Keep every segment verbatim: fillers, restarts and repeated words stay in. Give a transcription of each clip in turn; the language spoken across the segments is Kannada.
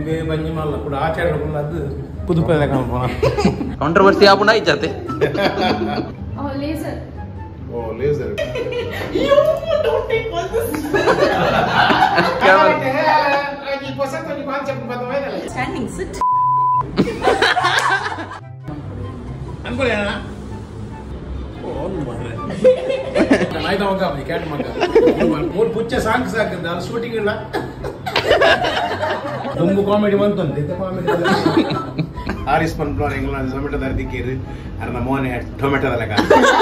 ಕಾಂಟ್ರವರ್ಸಿ आपण ऐकते oh laser oh laser you don't take all this क्या lagi posa tu ni konsep buat apa dah standing sit angkol ya na oh nu mare nahi da hoga apni cat manga more puccha song sakanda shooting illa dumbu comedy bantunde te comedy Aris Panplan England Zomato dardi kiri arna mone tomato dalega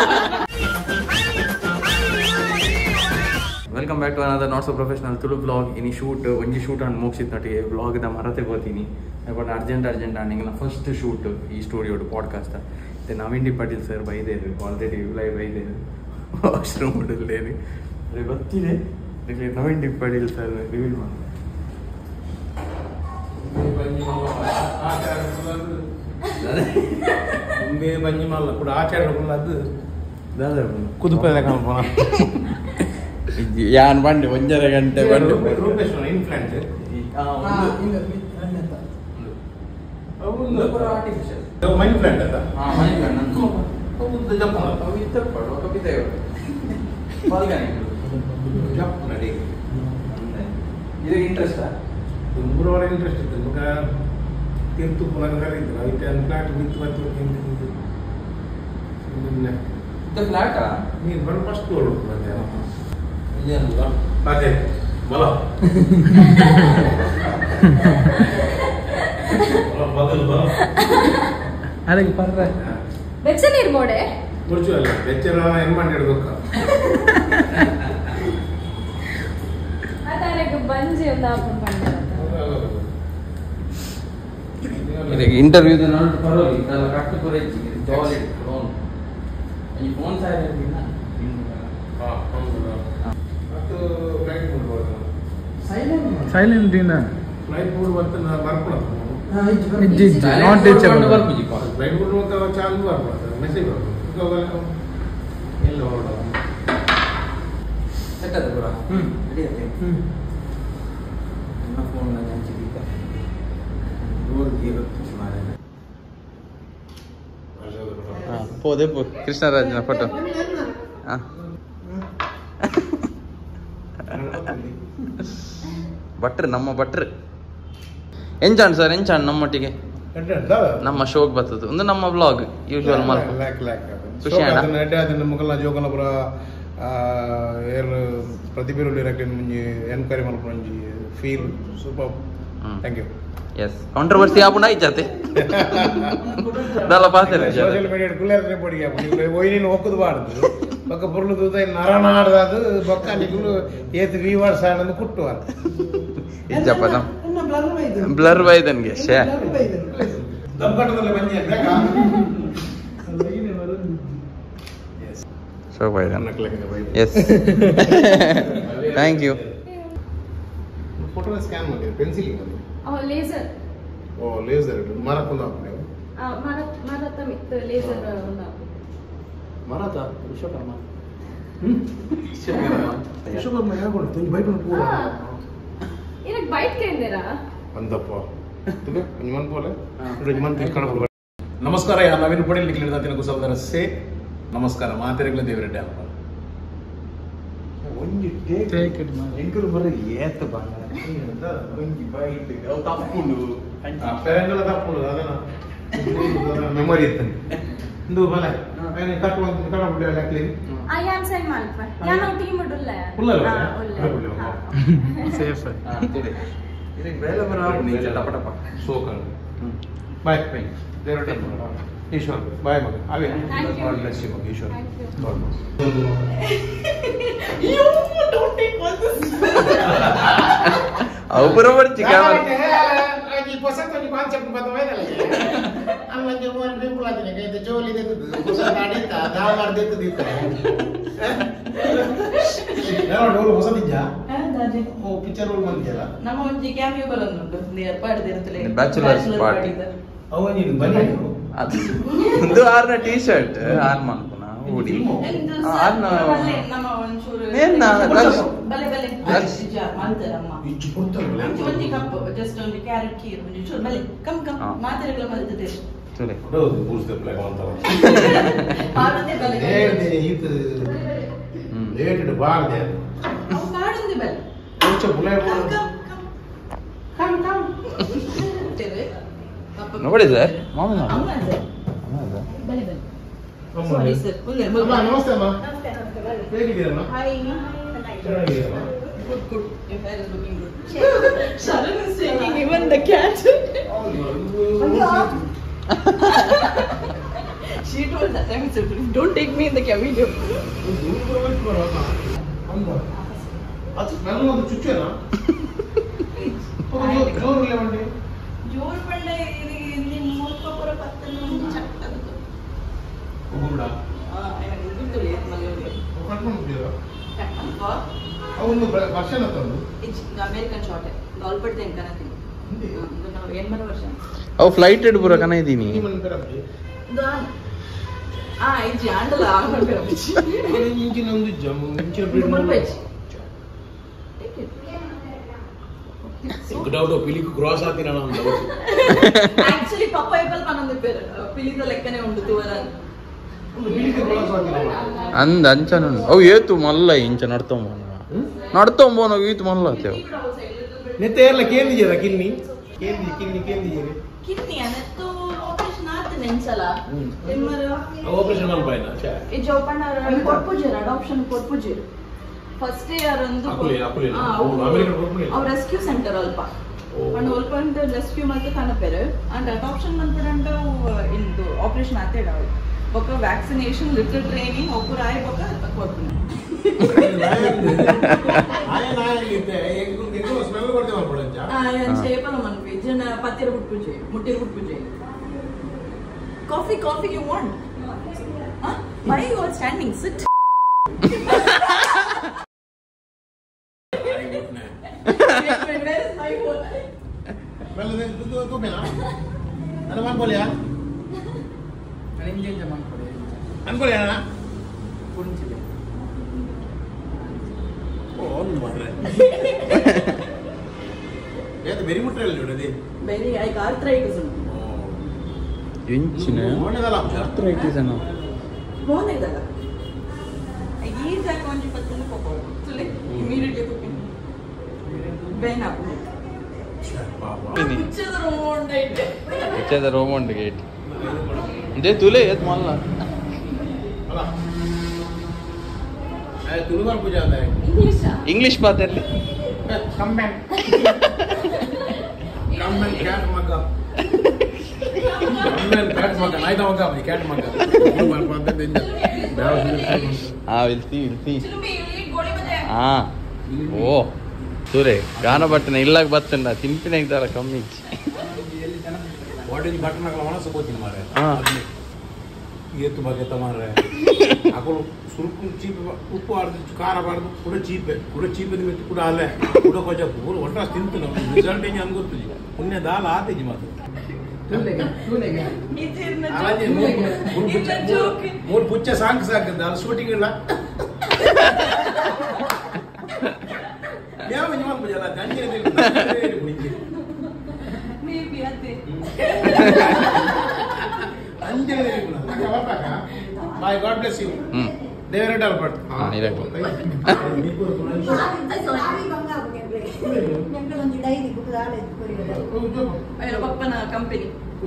welcome back to another not so professional Tulu blog ಇನಿ ಶೂಟ್ ಒಂಜಿ ಶೂಟ್ ಅನ್ನು ಮುಗಿಸಿದ ನಟಿಗೆ ಬ್ಲಾಗ್ದ ಮರತೆ ಗೋತೀನಿ ಬಟ್ ಅರ್ಜೆಂಟ್ ಅರ್ಜೆಂಟ್ ಆನಿಂಗ್ ಫಸ್ಟ್ ಶೂಟ್ ಈ ಸ್ಟುಡಿಯೋಡು ಪಾಡ್ಕಾಸ್ಟ್ ಮತ್ತೆ ನವೀನ್ ಡಿ ಪಾಟೀಲ್ ಸರ್ ಬೈದೇರು ಆಲ್ರೆಡಿ ಲೈವ್ ಬೈದೇರು ವಾಶ್ರೂಮ್ ಉಡಲೇರಿ ಅದೇ ಗೊತ್ತಿದೆ ಅದಕ್ಕೆ Naveen D Patil sir reveal ಮಾಡಿ ಬಂಜಿ ಮಲ್ಲ ಕೂಡ ಆಚಾರ ಅದು ಕುದುಪದ ಕಾಣ್ಬೋಣ ಯಾನ್ ಬಂಡೆ ಒಂದರ ಗಂಟೆ ಬಂಡೆ Rupesh influence artificial mind plant ಅದ ಹಾ ಮೈಂಡ್ ಪ್ಲಾಂಟ್ ಹೌದು ಜಪ್ಪ ಅವು ಇತ್ತರ ಪಡೋ ಕಪಿತೆ ಪಾಲ್ಗಾನಿ ಜಪ್ಪ ನಡಿ ಇದು ಇಂಟ್ರೆಸ್ಟ್ ತುಂಬುರವರ ಇಂಟ್ರೆಸ್ಟ್ ಇತ್ತು ಮಗ ತಿಂತು ಪುನಗರ ಇತ್ತು ಐತೆ ಅನ್ ಪ್ಲಾಟ್ ಬಿತ್ತು ಮತ್ತು ತಿಂತು ನಿನ್ನೆ ಇದು ಫ್ಲಾಟ್ ನೀನು ಬಂದು ಫಸ್ಟ್ ಫ್ಲೋರ್ ಬಂದೆ ಏನಲ್ಲ ಅದೇ ಬಲ ಬದಲು ಬಲ ಅದಕ್ಕೆ ಪರ್ರ ಬೆಚ್ಚ ನೀರು ಮೋಡೆ ಮುರ್ಚು ಅಲ್ಲ ಬೆಚ್ಚರ ಏನು ಮಾಡಿ ಇಡಬೇಕು ಅದಕ್ಕೆ ಬಂಜಿ ಒಂದು ಆಪನ್ ಮಾಡಿದ ಇದಕ್ಕೆ ಇಂಟರ್ವ್ಯೂ ನಾನು ಪರವಾಗಿ ಇದೆಲ್ಲ ಕಟ್ಟು ಪರ ಇಚ್ಚಿಗೆ ಜಾಲಿ ಫೋನ್ ಈ ಫೋನ್ ಸೈಲೆಂಟ್ ಇಲ್ಲ ಹಾ ಹೌದು ಮತ್ತು ಫ್ಲೈಟ್ ಮೂಡ್ ಬರ್ತದೆ ಸೈಲೆಂಟ್ ಸೈಲೆಂಟ್ ಇನ್ನ ಫ್ಲೈಟ್ ಮೂಡ್ ಬರ್ತದೆ ನಾನು ಬರ್ಕೊಳಕ್ಕೆ ಇಜ್ಜಿ ಇಜ್ಜಿ ನಾಟ್ ರೀಚಬಲ್ ಬರ್ಬಿಜಿ ಕಾಲ್ ಫ್ಲೈಟ್ ಮೂಡ್ ಅಂತ ಚಾಲು ಬರ್ಬಾರ್ದು ಮೆಸೇಜ್ ಬರ್ಬೋದು ಎಲ್ಲ ಹೊರಡೋ ಸೆಟ್ ಆದ ಪುರ ಹ್ಮ್ ರೆಡಿ ಆಯ್ತು ಹ್ಮ್ ನನ್ನ ಫೋನ್ ನಾನು ಹಂಚಿದ್ದ ರೋಡ್ ಗೀರು ಮಾರೆ ಹಾ ಪೋದೆ ಪೋ ಕೃಷ್ಣರಾಜನ ಫೋಟೋ ಹಾ ಭಟ್ರು ನಮ್ಮ ಭಟ್ರು ಎಂಚಾಣ್ ಸರ್ ಎಂಚಾಣ್ ನಮ್ಮೊಟ್ಟಿಗೆ ನಮ್ಮ ಶೋಕ್ ಬರ್ತದೆ ಒಂದು ನಮ್ಮ ಬ್ಲಾಗ್ ಯೂಶುವಲ್ ಮಲ್ಪ ಖುಷಿ ಅಣ್ಣ ಅದನ್ನ ಮುಗಲ್ನ ಜೋಗನ ಪುರ ಏರ್ ಪ್ರತಿಭೆಗಳು ಇರಕ್ಕೆ ಮುಂಜಿ ಎನ್ಕ್ವೈರಿ ಮಾಡ್ಕೊಂಡು ಮುಂಜಿ feel super thank you yes controversy ಆಪುಂಡ ಐಜಾತೆ ದಲ ಪಾಸೆಲ್ಲ ಸೋಷಿಯಲ್ ಮೀಡಿಯಾ ಕುಲ್ಲರ್ನೆ ಪಡಿಗೆ ನೀವು ಒಯ್ನಿನ ಒಕ್ಕದು ಬಾರ್ದು ಬಕ್ಕ ಪುರ್ಲು ದೂತ ನರನಾಡದು ಬಕ್ಕ ನಿಗುಲು ಏತ್ ವ್ಯೂವರ್ಸ್ ಆನಂದ ಕುಟ್ಟುವ ಇಜ್ಜಪ್ಪ ನಮ್ ಬ್ಲರ್ ಬೈದನ್ಗೆ ಶೇ ದಬ್ಬಟದಲ್ಲಿ ಬಂದಿ ಬೇಕಾ ಶೋ ಬೈದನ್ yes thank you photo scan ಮಾಡಿ ಪೆನ್ಸಿಲ್ ಮಾಡಿ oh laser ಓ ಲೇಸರ್ ಮರಕೊಂಡು ಹಾಕ್ಲಿ ಆ ಮರ ಮರತ ಮಿತ್ laser ಒಂದು ಮರತ ವಿಶ್ವಕರ್ಮ ಹ್ಮ್ ವಿಶ್ವಕರ್ಮ ಯಾಕೊಂಡು ತುನಿ ಬೈಟ್ ಪೂರ ಇದಕ್ಕೆ ಬೈಟ್ ಕೇಂದ್ರಾ ಅಂದಪ್ಪ ತುಗೆ ನಿಮನ್ ಬೋಲೆ ನಿಮನ್ ತಿಳ್ಕೊಂಡು ಹೋಗ ನಮಸ್ಕಾರ ಯಾ ನವೀನ್ ಪಡೇಲ್ ನಿಕ್ಲಿದ ತಿನ ಕುಸಲ್ದರ ಸೇ ನಮಸ್ಕಾರ ಮಾತೆರೆಗಳ ದೇವರೆಡ್ಡಿ ಅಪ್ಪ ಒಂಜಿ ಟೇಕ್ ಇಟ್ ಮಾ ಎಂಕರು ಬರ ಏತ ಬಾಂಗ ಒಂಜಿ ಬೈಟ್ ಅವ ತಪ್ಪುಂಡು ಆ ಪೆರಂಗಲ ತಪ್ಪುಂಡು ಅದನ ಮೆಮೊರಿ ಇತ್ತನೆ ಇಂದು ಬಲ ಐನೆ ಕಟ್ಟು ಒಂದು ಕಡ ಬಿಡಲ್ಲ ಕ್ಲೀನ್ ಆ ಯಾನ್ ಸೈ ಮಾಲ್ಪ ಯಾನ್ ಟೀಮ್ ಇಡಲ್ಲ ಉಲ್ಲಲ್ಲ ಹಾ ಉಲ್ಲ ಸೇಫ್ ಹಾ ತಿಳಿ ಇದಕ್ಕೆ ಬೇಲೆ ಬರ ನೀ ಟಪ ಟಪ ಸೋಕಂಗ ಬಾಯ್ ಬೈ ದೇವರೆಡ್ಡಿ ಈಶ್ವರ್ ಬಾಯ್ ಮಗ ಅವೇ ಗಾಡ್ ಬ್ಲೆಸ್ ಯು ಮಗ Eshwar you don't take all this ಅವು ಬರೋಬರ್ ಚಿಕಾವ ಈ ಪೊಸತ್ತು ನೀವು ಕಾನ್ಸೆಪ್ಟ್ ಬದಲಾಯಿದಲ್ಲ ಅಲ್ಲಂಗೆ ಮೋನ್ ಬಿಂಬುಳ ದಿನ ಕೈತೆ ಜೋಲಿ ದೇತದು ಹೊಸ ನಾಡಿತ ದಾವಾರ್ ದೇತದು ಇತ್ತ ನಾನು ಡೋಲು ಹೊಸದಿಜ್ಜ ಅದಾದೆ ಓ ಪಿಕ್ಚರ್ ರೋಲ್ ಬಂದಿಯಲ್ಲ ನಮ್ಮ ಒಂಜಿ ಕ್ಯಾಮಿಯೋ ಬರೊಂದುಂಟು ನಿಯರ್ ಪಾಡ್ದಿರುತ್ತಲೆ ಬ್ಯಾಚುಲರ್ಸ್ ಪಾರ್ಟಿ ಅವ ನೀನು ಬನ್ನಿ ಅದು ಒಂದು ಆರ್ನ ಟೀ ಶರ್ಟ್ ಆರ್ ಮಲ್ಪನ ಹುಡಿ ಆರ್ನ ನಮ್ಮ ಒಂಚೂರು ಏನ್ನ ಬಲೆ ಬಲೆ ಮಾಡ್ತಾರಮ್ಮ ಇಚ್ಚು ಕೊಡ್ತಾರಲ್ಲ ಒಂಜಿ ಕಪ್ ಜಸ್ಟ್ ಒಂದು ಕ್ಯಾರೆಟ್ ಕೀರ್ ಒಂಜಿ ಚೂರು ಬಲೆ ಕಮ್ ಕಮ್ ಮಾತೆರೆಗಳ ಮಲ್ತದೆ ಸರಿ ಹೌದು ಬೂಸ್ದೆ ಪ್ಲೇ ಮಾಡ್ತಾರ ಮಾಡುದೇ ಬಲೆ ಲೇಟ್ ಈತ ಲೇಟ್ ಬಾರ್ದೆ ಅವು ಮಾಡುದೇ ಬಲೆ ಕೊಂಚ ಪ್ಲೇ ಕಮ್ ಕಮ್ ಕಮ್ ನೋಡಿ ಸರ್ ಮಾಮ ಅಮ್ಮ ಸರ್ ಬಲೆ ಬಲೆ ಸಾರಿ ಸರ್ ಒಳ್ಳೆ ಅಮ್ಮ ನಮಸ್ತೆ ಅಮ್ಮ ನಮಸ್ತೆ ನಮಸ್ತೆ ಬನ್ನಿ. ಹೇಗಿದ್ದೀರಮ್ಮ ಹಾಯ್ ಚೆನ್ನಾಗಿದ್ದೀರಮ್ಮ good good your hair is looking good Sharan is taking even the cat she told that time so don't take me in the video ಅದು ಸ್ಮೆಲ್ ಒಂದು ಚುಚ್ಚೇನಾ ಜೋರು ಲೆವಂಡಿ ಜೋರ್ ಬಂಡೆ ಇದು ಇಲ್ಲಿ ಮೂರ್ಕ ಪರ ಪತ್ತನ ಚಕ್ಕದು ಹೋಗುಡ ಆ ನನಗೆ ಗೊತ್ತಿಲ್ಲ ಮನೆಯಲ್ಲಿ ಕಟ್ಕೊಂಡಿದ್ದೀರಾ ಕಟ್ಟಪ್ಪ ಅವನು ವರ್ಷನ ತಂದು ಇದು ಅಮೆರಿಕನ್ ಶಾರ್ಟ್ ಗಾಲ್ಪಟ್ ಅಂತ ಕನತೀನಿ ಇದು ನಾವು ಎಂಬತ್ತು ವರ್ಷ ಅವು ಫ್ಲೈಟ್ ಇಡ್ ಬರೋ ಕನ ಇದೀನಿ ನಿಮ್ಮನ್ನ ಕರಪ್ತಿ ದಾನ್ ಆ ಇದು ಆಂಡಲ ಆಗಬೇಕು ಇಂಚಿನ ಒಂದು ಜಮ್ ಇಂಚಿನ ಬ್ರೀಡ್ ಬ್ರೀಡ್ ಮಾಡ್ಬೇಕು ಡೌಟ್ ಪಿಲಿಕ್ ಕ್ರಾಸ್ ಆಗ್ತೀನ ನಾನು ಆಕ್ಚುಲಿ ಪಪ್ಪ ಇಪ್ಪಲ್ ಪನ್ನೊಂದು ಪೇರು ಪಿಲಿದ ಲೆಕ್ಕನೆ ಉಂಟು ತೂವರ ಒಂದು ಪಿಲಿಕ್ ಕ್ರಾಸ್ ಆಗ್ತೀನ ಅಂದ ಅಂಚನ ಅವು ಏತು ಮಲ್ಲ ಇಂಚ ನಡ್ತೊಂಬೋನ ನಡ್ತೊಂಬೋನ ಈತು ಮಲ್ಲ ಆತೇವು ನೆತ್ತೆ ಎಲ್ಲ ಕೇಳಿದ್ದೀರಾ ಕಿನ್ನಿ ಕೇಳಿ ಕಿನ್ನಿ ಕೇಳಿದ್ದೀರಿ ಕಿನ್ನಿ ಅನ್ನತ್ತು ಆಪರೇಷನ್ ಆತ ನೆನ್ಸಲ ನಿಮ್ಮರು ಆಪರೇಷನ್ ಮಲ್ಪಾಯ್ನ ಚಾ ಈ ಜೋಪಣ್ಣ ಕೊಟ್ಪುಜೇರ ಅಡಾಪ್ಷನ್ ಕೊಟ್ಪುಜೇರ ಫಸ್ಟ್ ಇಯರ್ ಒಂದು ಅಕುಲೆ ಅಕುಲೆ ಅಮೆರಿಕನ್ ಕೊಟ್ಪುಜೇರ ಅವ ರೆಸ್ಕ್ಯೂ ಸೆಂಟರ್ ಅಲ್ಪ ಅಂಡ್ ಒಲ್ಪಂಡ್ ರೆಸ್ಕ್ಯೂ ಮತ್ತೆ ಕನಪೆರು ಅಂಡ್ ಅಡಾಪ್ಷನ್ ಮಂತರಂಡ ಇಂದು ಆಪರೇಷನ್ ಆತೇಡ ಬೊಕ್ಕ ವ್ಯಾಕ್ಸಿನೇಷನ್ ಲಿಟಲ್ ಟ್ರೈನಿಂಗ್ ಒಬ್ಬರ ಆಯ್ ಬೊಕ್ಕ ಕೊಡ್ತೀನಿ ಆಯ ನಾಯಲ್ಲಿದ್ದೆ ಎಂಗು ಸ್ಮೆಲ್ ಕೊಡ್ತೇವೆ ಮಾಡ್ಕೊಳಂಚ ಆಯನ್ ಸೇಪಲ ಮನ್ಪಿ ಜನ ಪತ್ತಿರ ಬಿಟ್ಪುಜೆ ಮುಟ್ಟಿರ ಬಿಟ್ಪುಜೆ coffee coffee you want why you are standing sit Where is my phone? Well, then, tu tu bela. Ano man boleh ya? Aninja jaman kore. An boleh ya? Kunci deh. Oh, no mana. Ya, tu very mutlal juga deh. Very, I got arthritis. ಇಂಚಿನ Mana dah lah? ಆರ್ಥರೈಟಿಸ್ ಅನ್ನ Phone ಇದಲ್ಲ. ಈ ಜಾಗ ಒಂದು ಪತ್ತನ್ನು ಕೊಪ್ಪು. ಸುಲೆ ಇಮಿಡಿಯೇಟ್ಲಿ ಕೊಪ್ಪು. ಬೇನ ಅಪ್ಪು. ini Picture round ಐತೆ. ಇಚ್ಚದ ರೋಮಂಡ್ ಗೇಟ್ ದೇ ತುಲೆ ಎತ್ ಮಲ್ಲ Alah. Eh, tu luar puja anda. English English ಮಾತಾಡ್ಲಿ Come back. Come back, cat maga. Come back, cat maga. Naik maga, cat maga. Luar pantai dengar. ಆ ವಿಲ್ಸಿ ವಿಲ್ಸಿ ಚಿಲುಮಿ ಗೋಳಿ ಬದೆ. ಹಾ ಓ ಸೂರೆ ಗಾನ ಬಟ್ಟನ ಇಲ್ಲಾಗ ಬತ್ತಂಡ ತಿನ್ಪಿನ ಇದ್ದಾರ ಕಮ್ಮಿ What is button agak mana sebutin mare? Ah. Iya tu bagai tamar. Aku suruh cheap upu ardu cara bardu kuda cheap kuda cheap ini itu kuda ale kuda kaca pur watra stintu na result ini anggur tu unne dal aate ji matu. Tulega, tulega. ಇದಿರ್ನ Alaje mur pucca joke. mur pucca sang sang dal shooting illa. Ya menyeman berjalan ganjil itu. Maybe ಅದೇ. Anjir itu. Apa apa? Bye, God bless you. Hmm They were at Albert. ಹಾ ಇರಬೇಕು ಅಯ್ಯೋ ಪಪ್ಪನ ಕಂಪನಿ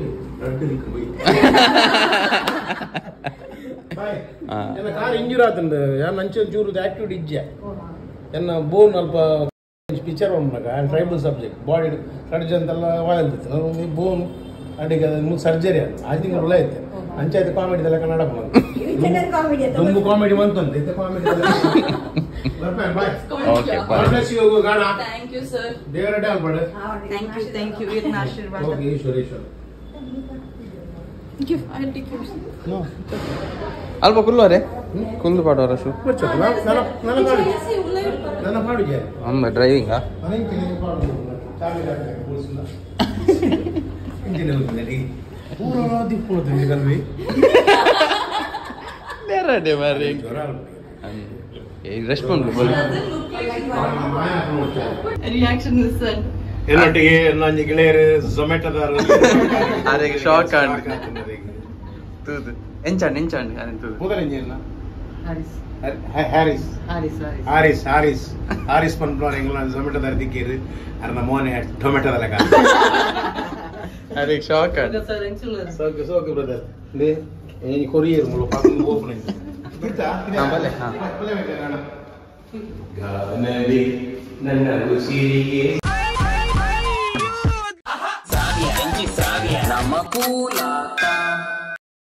ನನ್ನ ಕಾರ್ ಇಂಜೂರ್ ಆತಂದ ಯಾನ್ ನಂಚೆ ಚೂರು ಆಕ್ಟಿವಿಟಿ ಇಜ್ಜೆ ಎನ್ನ ಬೋನ್ ಅಲ್ಪ ಪಿಕ್ಚರ್ ಉಂಟಾಗ ಟ್ರೈಬಲ್ ಸಬ್ಜೆಕ್ಟ್ ಬಾಡಿ ಸರ್ಜನ್ ಅಂತೆಲ್ಲ ವಾಯಲ್ತಿತ್ತು ಬೋನ್ ಅಡಿಗೆ ಮುಗ್ ಸರ್ಜರಿ ಅದು ಆ ತಿಂಗಳು ಒಳ್ಳೆ ಐತೆ ಅಂಚಾಯ್ತು ಕಾಮಿಡಿ ಎಲ್ಲ ಕನ್ನಡ ದುಂಬು ಕಾಮಿಡಿ ಬಂತಂತೆ ಇದು ಕಾಮಿಡಿ ಬರ್ಪೇನ್ ಬಾಯ್ ಓಕೆ God bless you ಗಾಣ ಥ್ಯಾಂಕ್ ಯು ಸರ್ ದೇವರ ಡಾಲ್ ಬಡ ಥ್ಯಾಂಕ್ ಯು ಥ್ಯಾಂಕ್ ಯು ಇರ್ನ ಆಶೀರ್ವಾದ ಓಕೆ ಈಶ್ವರ ಈಶ್ವರ ಗಿವ್ ಐ ಟೇಕ್ ಯು ಅಲ್ಪ ಕುಲ್ಲೋರೆ ಕುಲ್ಲು ಪಾಡೋರ ಶು ಬರ್ಚಕ ನನ್ನ ನನ್ನ ಪಾಡು ನನ್ನ ಪಾಡುಗೆ ಅಮ್ಮ ಡ್ರೈವಿಂಗಾ ಅನೇಕ ಕೆಲಸ ಪಾಡು ಚಾವಿ ದಾಟೆ ಬೋಲ್ಸಿಲ್ಲ ಇಂಜಿನ್ ಹೋಗ್ತದೆ ಪೂರ ದಿಪ್ಪು ತಿಂದಿಗಲ್ವಿ ಬೇರೆ ಡೇ ಮಾರಿ ಜ್ವರ ರೆಸ್ಪಾಂಡ್ ರಿಯಾಕ್ಷನ್ ಇಸ್ ಎಲ್ಲೊಟ್ಟಿಗೆ ನಂಜಿ ಗೆಳೆಯರು ಝೊಮ್ಯಾಟೋದವರು ಅದಕ್ಕೆ ಶಾಕ್ ಆಂಡ್ ತೂದು ಎಂಚಾಂಡ್ ಎಂಚಾಂಡ್ ಅದನ್ನ ತೂದು ಕೂದಲೆಂಜಿ ಇಲ್ಲ Harris Harris Harris Harris Harris Harris Harris ಪನ್ಪುರ ಎಂಗ್ಲ ಝೊಮ್ಯಾಟೋದರ ದಿಕ್ಕೇರು ಅರ್ನ ಮೋನೆ ಟೊಮೆಟೋದ ಲೆಕ್ಕ ಅದಕ್ಕೆ ಶಾಕ್ ಆಂಡ್ ಸರ್ ಎಂಚುಲ ಸೋಕ್ ಸೋಕ್ ಬ್ರದರ್ ದೇ ಏನಿ ಕೊರಿಯರ್ ಮುಳು ಪಾಪು ಓಪನ್ ಗಿರ್ತಾ ಹಾ ಬಲೆ ಹಾ ಬಲೆ ಬೇಕೆ ನಾನು ಗಾನದಿ ನನ್ನ ಉಸಿರಿಗೆ Sabia, gente sabia, la macula.